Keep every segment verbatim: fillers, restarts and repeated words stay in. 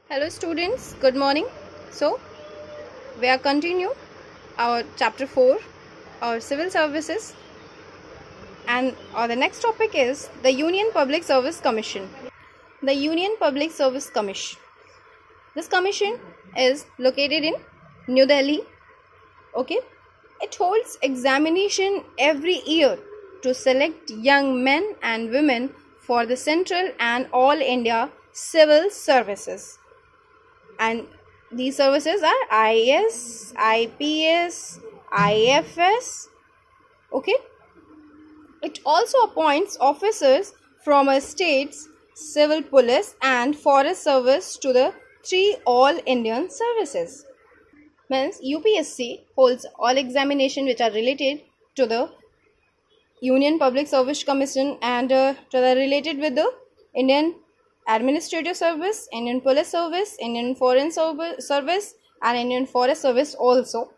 Hello students, good morning. So we are continue our chapter four, our civil services, and uh, the next topic is the Union Public Service Commission. The Union Public Service Commission. This commission is located in New Delhi. Okay, it holds examination every year to select young men and women for the central and all India civil services. And these services are I A S, I P S, I F S. Okay. It also appoints officers from a state's civil police and forest service to the three all Indian services. Means U P S C holds all examination which are related to the Union Public Service Commission and uh, to the related with the Indian Administrative Service, Indian Police Service, Indian Foreign Service and Indian Forest Service also.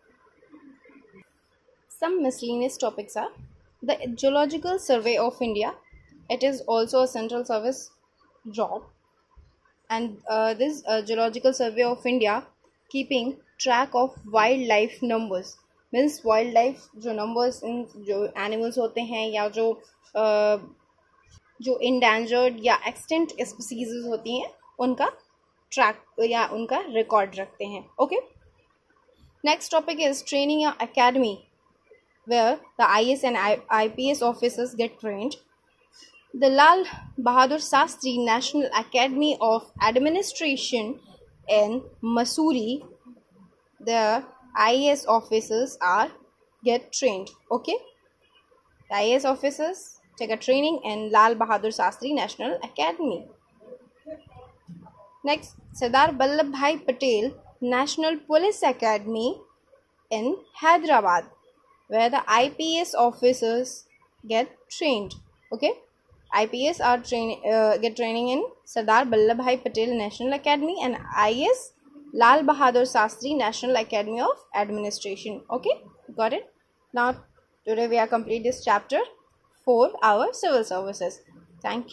Some miscellaneous topics are the Geological Survey of India. It is also a central service job, and uh, this uh, Geological Survey of India keeping track of wildlife numbers. Means wildlife जो numbers in जो animals होते हैं या जो uh, जो endangered या extent species होती हैं उनका ट्रैक या उनका रिकॉर्ड रखते हैं. Okay, next topic is training academy where the I A S and I P S officers get trained. The Lal Bahadur Shastri national academy of administration in Mussoorie, the I A S officers are get trained. Okay, the I A S officers take a training in Lal Bahadur Shastri National Academy. Next, Sardar Vallabhbhai Patel National Police Academy in Hyderabad, where the I P S officers get trained. Okay, I P S are train uh, get training in Sardar Vallabhbhai Patel National Academy and I A S Lal Bahadur Shastri National Academy of Administration. Okay, got it. Now today we are complete this chapter for our civil services. Thank you.